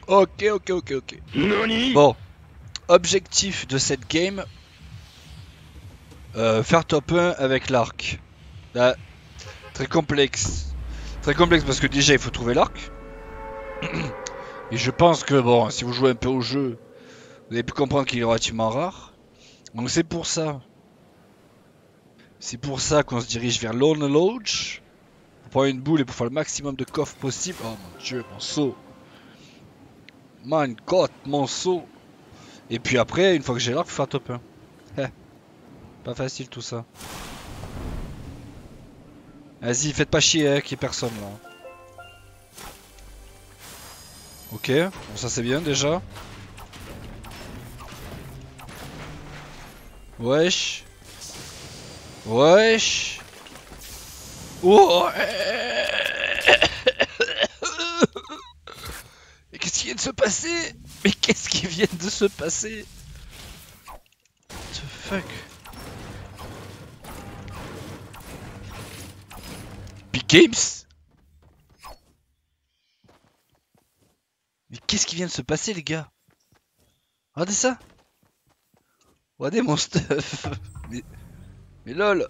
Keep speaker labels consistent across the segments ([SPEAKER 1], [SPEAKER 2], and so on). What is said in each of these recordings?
[SPEAKER 1] Ok, ok, ok, ok. Bon, objectif de cette game, faire top 1 avec l'arc. Là, très complexe. Très complexe parce que déjà il faut trouver l'arc. Et je pense que bon, si vous jouez un peu au jeu, vous avez pu comprendre qu'il est relativement rare. Donc c'est pour ça. C'est pour ça qu'on se dirige vers Lone Lodge. Pour prendre une boule et pour faire le maximum de coffres possible. Oh mon dieu, mon saut. My god, mon saut. Et puis après, une fois que j'ai l'arc, faut faire top 1. Eh, pas facile tout ça. Vas-y, faites pas chier, qu'il y ait personne là. Ok, bon, ça c'est bien déjà. Wesh. Wesh. Oh. Mais qu'est-ce qui vient de se passer? Mais qu'est-ce qui vient de se passer? What the fuck? Big Games? Mais qu'est-ce qui vient de se passer les gars? Regardez ça. Regardez mon stuff. Mais lol.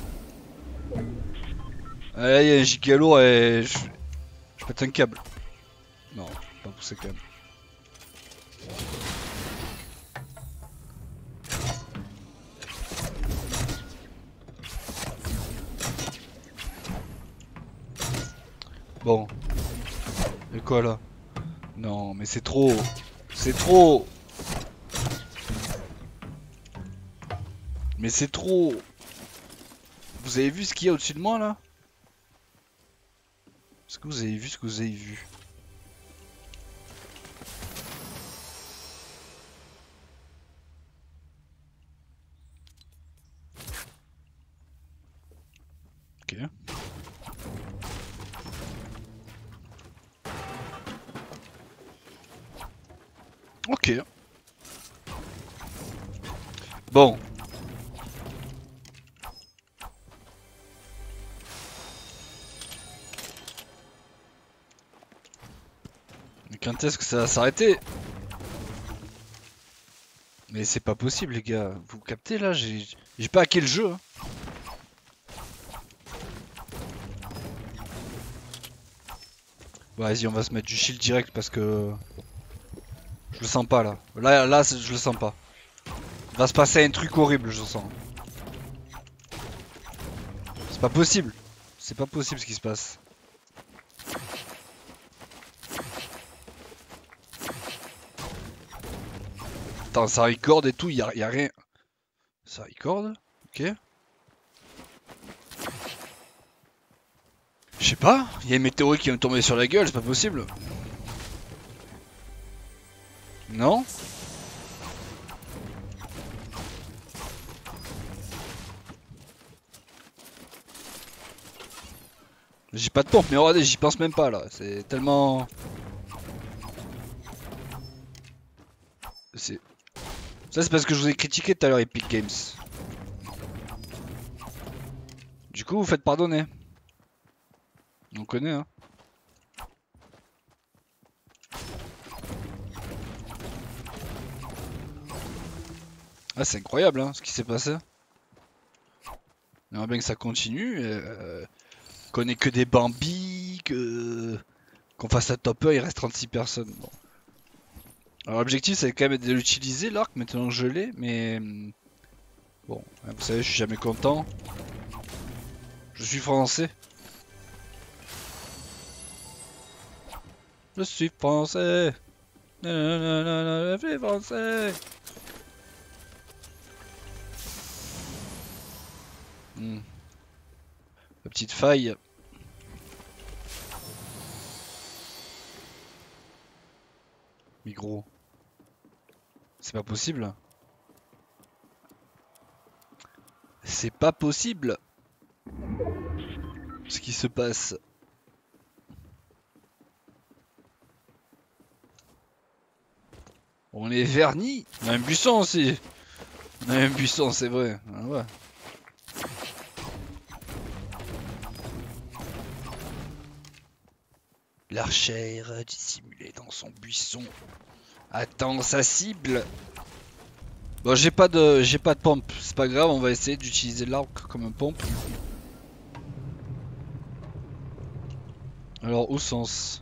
[SPEAKER 1] Ah là, il y a un gigalo et je pète un câble. Non, pas pousser quand même. Bon. Et quoi là? Non, mais c'est trop. C'est trop. Mais c'est trop. Vous avez vu ce qu'il y a au-dessus de moi là? Est-ce que vous avez vu ce que vous avez vu? Ok. Ok. Bon. Mais quand est-ce que ça va s'arrêter? Mais c'est pas possible les gars. Vous captez là? J'ai pas hacké le jeu. Hein. Bon, vas-y, on va se mettre du shield direct parce que je le sens pas là. Là, je le sens pas. Il va se passer un truc horrible, je sens. C'est pas possible. C'est pas possible ce qui se passe. Attends, ça record et tout, y a rien. Ça record? Ok. Je sais pas, il y a une météorite qui va me tomber sur la gueule, c'est pas possible. Non? J'ai pas de pompe, mais regardez, j'y pense même pas là. C'est tellement. C'est. Ça, c'est parce que je vous ai critiqué tout à l'heure, Epic Games. Du coup, vous faites pardonner. On connaît, hein. Ah, c'est incroyable, hein, ce qui s'est passé. J'aimerais bien que ça continue. Qu'on ait que des Bambi, qu'on fasse un top 1, il reste 36 personnes. Bon. Alors, l'objectif, c'est quand même de l'utiliser, l'arc, maintenant que je l'ai, mais. Bon, vous savez, je suis jamais content. Je suis français. Je suis français. Je suis français. La petite faille. Mais gros. C'est pas possible. C'est pas possible. Ce qui se passe. On est vernis. On a un buisson aussi. On a un buisson, c'est vrai. Ah ouais. l'archer dissimulé dans son buisson attend sa cible. Bon, j'ai pas de pompe, c'est pas grave, on va essayer d'utiliser l'arc comme un pompe. Alors, au sens.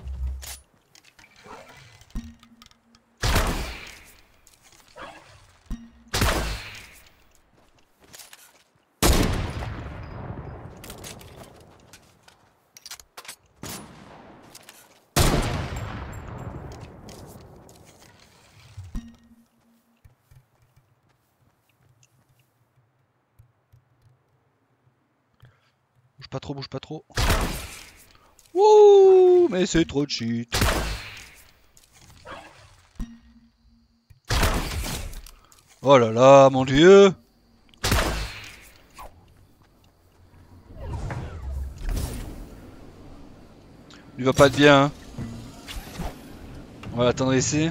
[SPEAKER 1] Bouge pas trop, bouge pas trop. Wouh, mais c'est trop cheat. Oh là là, mon dieu. Il va pas être bien. Hein. On va l'attendre ici.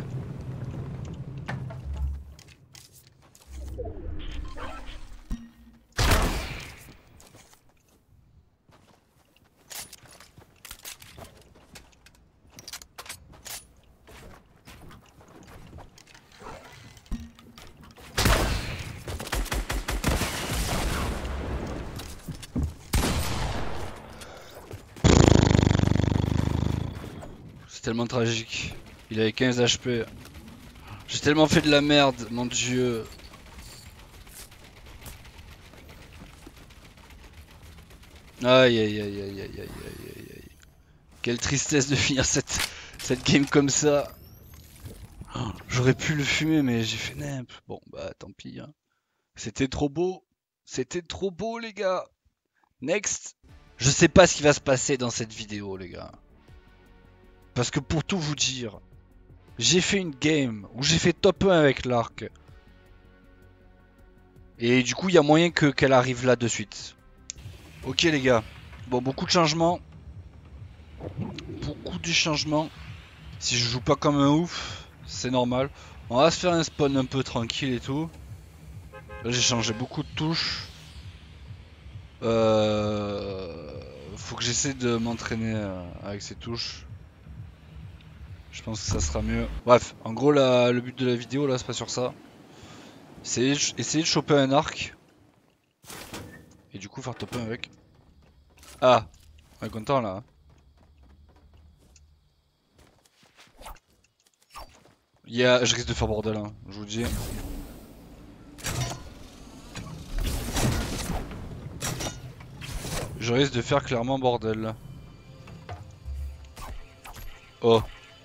[SPEAKER 1] C'est tellement tragique. Il avait 15 HP. J'ai tellement fait de la merde, mon dieu. Aïe aïe aïe aïe aïe aïe aïe aïe. Quelle tristesse de finir cette game comme ça. Oh, j'aurais pu le fumer mais j'ai fait nimp. Bon bah tant pis. Hein. C'était trop beau. C'était trop beau les gars. Next. Je sais pas ce qui va se passer dans cette vidéo les gars. Parce que pour tout vous dire, j'ai fait une game où j'ai fait top 1 avec l'arc. Et du coup il y a moyen qu'elle arrive là de suite. Ok les gars. Bon beaucoup de changements. Beaucoup de changements. Si je joue pas comme un ouf, c'est normal. On va se faire un spawn un peu tranquille et tout. Là j'ai changé beaucoup de touches. Faut que j'essaie de m'entraîner avec ces touches. Je pense que ça sera mieux. Bref, en gros le but de la vidéo là c'est pas sur ça. C'est essayer de choper un arc. Et du coup faire top 1 avec. Ah, on est content là. Je risque de faire bordel, hein, je vous dis. Je risque de faire clairement bordel. Oh.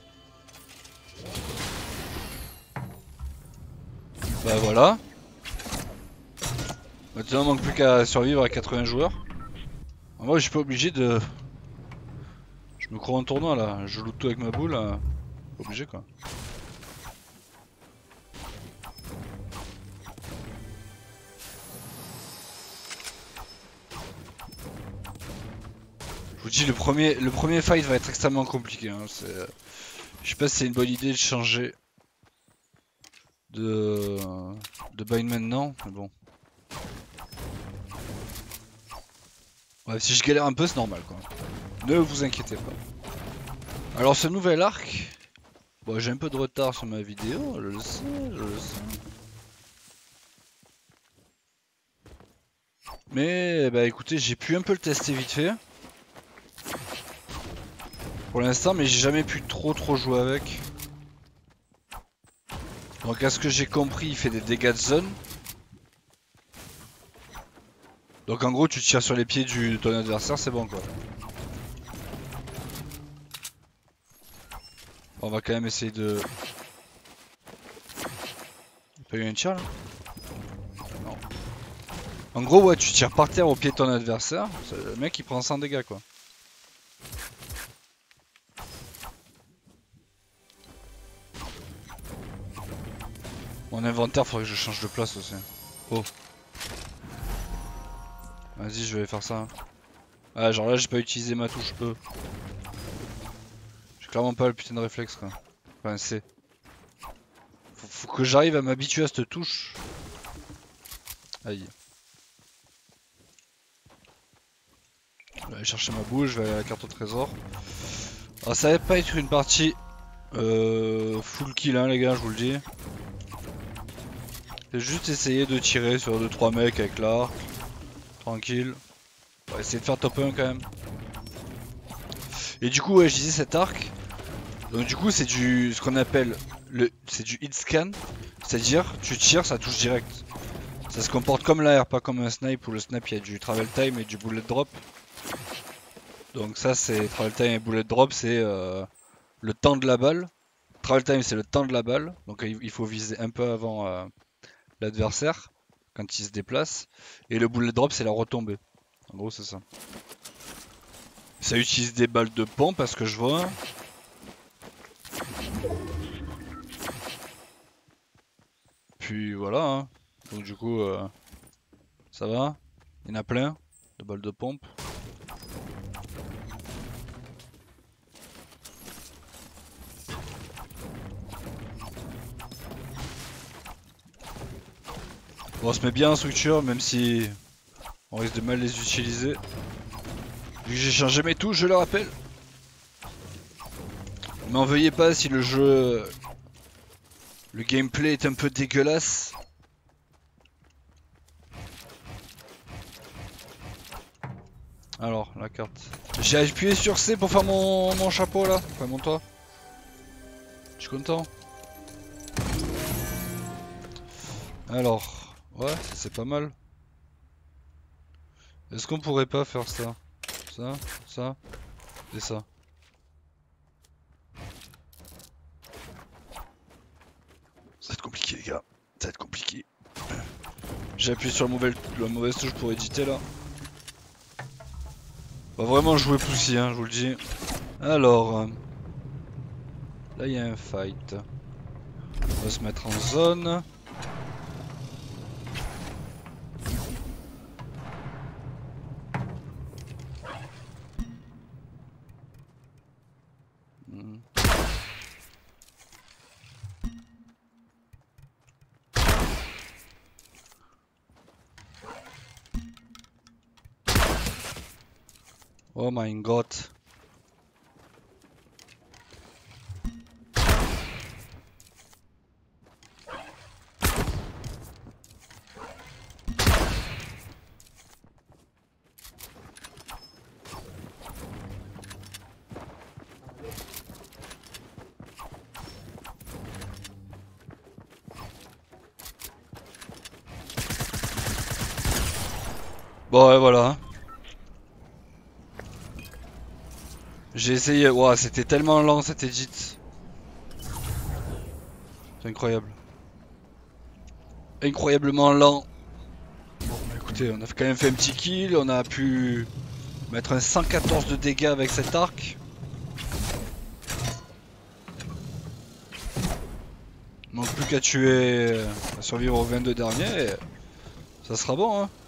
[SPEAKER 1] Bah voilà. Maintenant, il manque plus qu'à survivre à 80 joueurs. Moi, je suis pas obligé de. Je me crois en tournoi là. Je loot tout avec ma boule. Pas obligé quoi. Je vous dis, le premier fight va être extrêmement compliqué. Hein. Je sais pas si c'est une bonne idée de changer de bind maintenant, mais bon. Ouais, si je galère un peu, c'est normal quoi. Ne vous inquiétez pas. Alors ce nouvel arc, bon, j'ai un peu de retard sur ma vidéo, je le sais, je le sais. Mais bah écoutez, j'ai pu un peu le tester vite fait. Pour l'instant, mais j'ai jamais pu trop jouer avec. Donc à ce que j'ai compris, il fait des dégâts de zone. Donc en gros, tu tires sur les pieds de ton adversaire, c'est bon quoi. On va quand même essayer de... Y'a pas eu un tir là? Non. En gros, ouais, tu tires par terre au pied de ton adversaire, le mec il prend 100 dégâts quoi. Mon inventaire, faudrait que je change de place aussi. Oh. Vas-y, je vais faire ça. Ah, genre là, j'ai pas utilisé ma touche E. J'ai clairement pas le putain de réflexe quoi. Enfin, C. Faut que j'arrive à m'habituer à cette touche. Aïe. Je vais aller chercher ma boule, je vais aller à la carte au trésor. Alors ça va pas être une partie full kill hein les gars, je vous le dis. J'ai juste essayé de tirer sur 2-3 mecs avec l'arc. Tranquille. On va essayer de faire top 1 quand même. Et du coup ouais je disais cet arc. Donc du coup c'est du ce qu'on appelle c'est du hit scan. C'est-à-dire tu tires ça touche direct. Ça se comporte comme l'AR, pas comme un snipe où le snipe il y a du travel time et du bullet drop. Donc ça c'est travel time et bullet drop, c'est le temps de la balle. Travel time c'est le temps de la balle, donc il faut viser un peu avant l'adversaire quand il se déplace. Et le bullet drop c'est la retombée. En gros c'est ça. Ça utilise des balles de pompe parce que je vois. Puis voilà hein. Donc du coup ça va. Il y en a plein de balles de pompe. Bon, on se met bien en structure, même si on risque de mal les utiliser. Vu que j'ai changé mes touches, je le rappelle. Ne m'en veuillez pas si le jeu... Le gameplay est un peu dégueulasse. Alors, la carte. J'ai appuyé sur C pour faire mon chapeau là. Enfin, mon toit. Je suis content. Alors... Ouais, c'est pas mal. Est-ce qu'on pourrait pas faire ça? Ça et ça. Ça va être compliqué les gars. Ça va être compliqué. J'ai appuyé sur la mauvaise touche pour éditer là. On va vraiment jouer poussi hein, je vous le dis. Alors... là il y a un fight. On va se mettre en zone. Oh my god. Bon ouais voilà. J'ai essayé, ouah c'était tellement lent cet edit. C'est incroyable. Incroyablement lent. Bon bah écoutez, on a quand même fait un petit kill, on a pu mettre un 114 de dégâts avec cet arc. Il manque plus qu'à tuer, à survivre aux 22 derniers, et ça sera bon hein.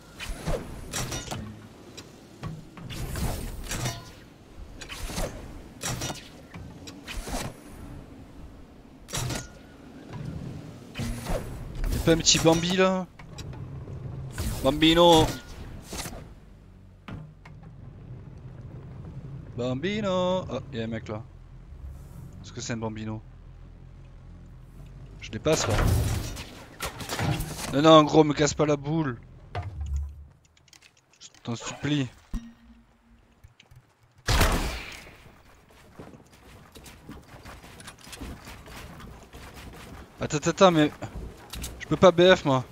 [SPEAKER 1] Y'a pas un petit Bambi là? Bambino! Bambino! Ah, y'a un mec là. Est-ce que c'est un Bambino? Je dépasse là. Non, non, gros, me casse pas la boule. Je t'en supplie. Attends, mais... Je peux pas BF moi.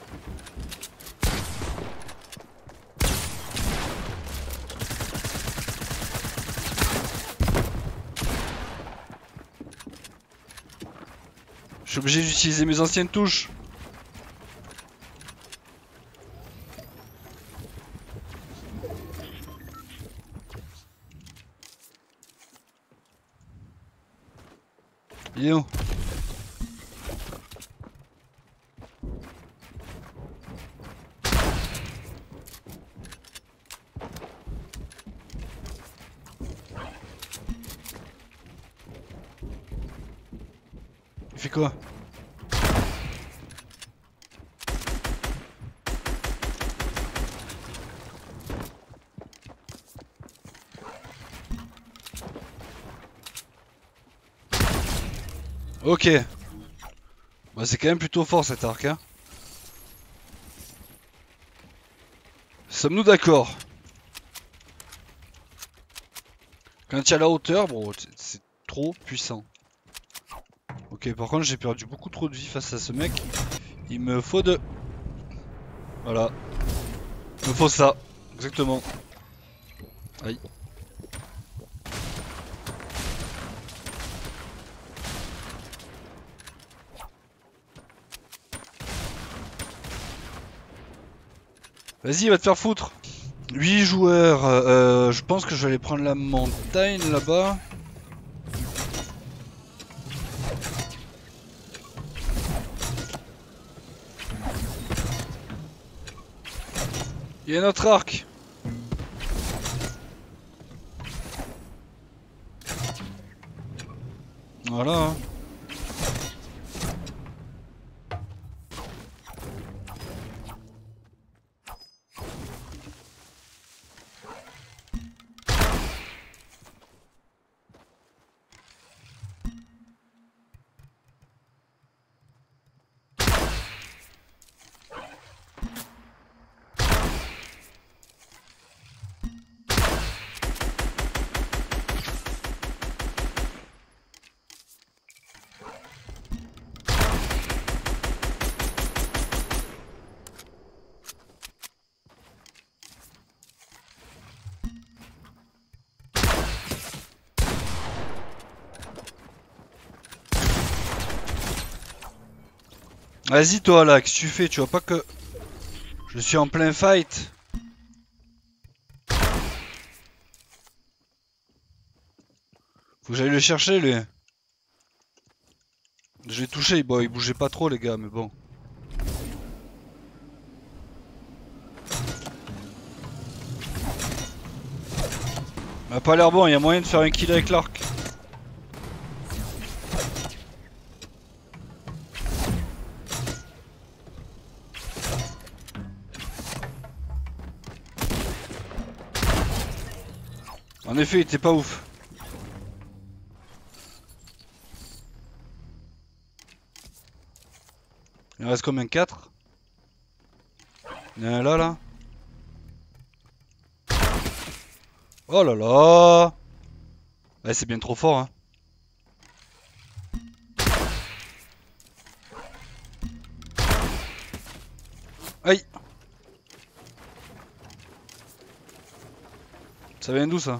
[SPEAKER 1] Je suis obligé d'utiliser mes anciennes touches. Il est où? Il fait quoi? Ok. Bah c'est quand même plutôt fort cet arc hein. Sommes-nous d'accord? Quand il y a la hauteur, bon, c'est trop puissant. Ok, par contre j'ai perdu beaucoup trop de vie face à ce mec. Il me faut de... Voilà. Il me faut ça. Exactement. Aïe. Vas-y, va te faire foutre. 8 joueurs. Je pense que je vais aller prendre la montagne là-bas. Il y a notre arc. Voilà. Hein. Vas-y toi là, qu'est-ce que tu fais? Tu vois pas que je suis en plein fight? Faut que j'aille le chercher lui. Je l'ai touché, bon il bougeait pas trop les gars, mais bon. Il a pas l'air bon, il y a moyen de faire un kill avec l'arc. En effet, il était pas ouf. Il en reste combien? 4? Il y en a un là. Oh là là. Ouais, c'est bien trop fort hein. Aïe. Ça vient d'où ça?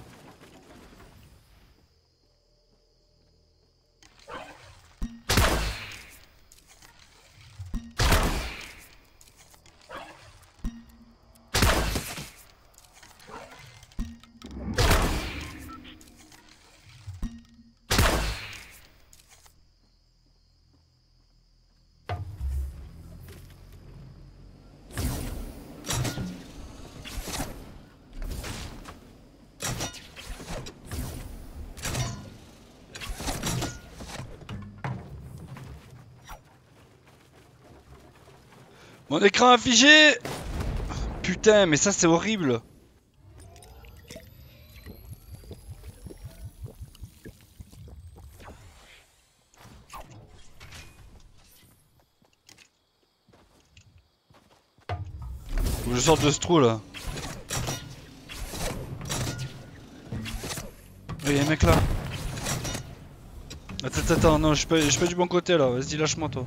[SPEAKER 1] Mon écran affiché. Putain, mais ça c'est horrible. Faut que je sorte de ce trou là. Il y a un mec là. Attends, non, je suis pas du bon côté là. Vas-y, lâche-moi toi.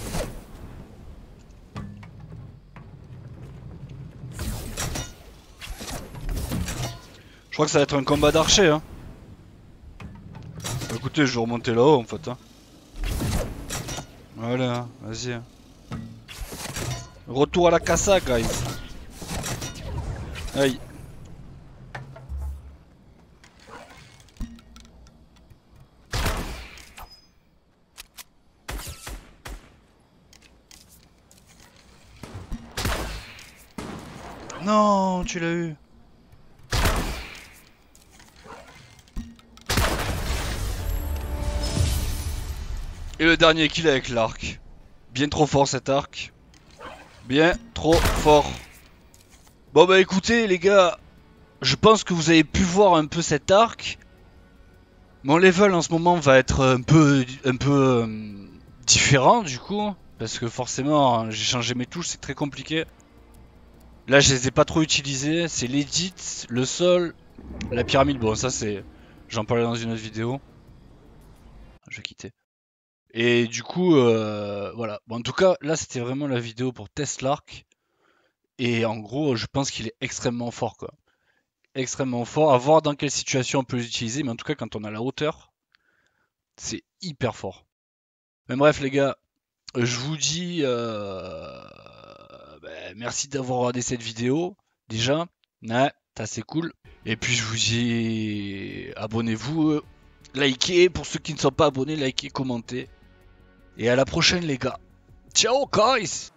[SPEAKER 1] Je crois que ça va être un combat d'archer hein. Bah, écoutez, je vais remonter là-haut en fait hein. Voilà, hein, vas-y. Hein. Retour à la casa, guys. Aïe. Non, tu l'as eu. Et le dernier kill avec l'arc. Bien trop fort cet arc. Bien trop fort. Bon bah écoutez les gars, je pense que vous avez pu voir un peu cet arc. Mon level en ce moment va être un peu différent du coup, parce que forcément j'ai changé mes touches, c'est très compliqué. Là je les ai pas trop utilisées, c'est l'edit, le sol, la pyramide, bon ça c'est... J'en parlais dans une autre vidéo. Je vais quitter. Et du coup, voilà. Bon, en tout cas, là c'était vraiment la vidéo pour test l'arc. Et en gros, je pense qu'il est extrêmement fort quoi. Extrêmement fort, à voir dans quelle situation on peut l'utiliser, mais en tout cas quand on a la hauteur, c'est hyper fort. Mais bref les gars, je vous dis merci d'avoir regardé cette vidéo. Déjà, ouais, c'est cool. Et puis je vous dis abonnez-vous, likez pour ceux qui ne sont pas abonnés, likez, commentez. Et à la prochaine les gars. Ciao guys.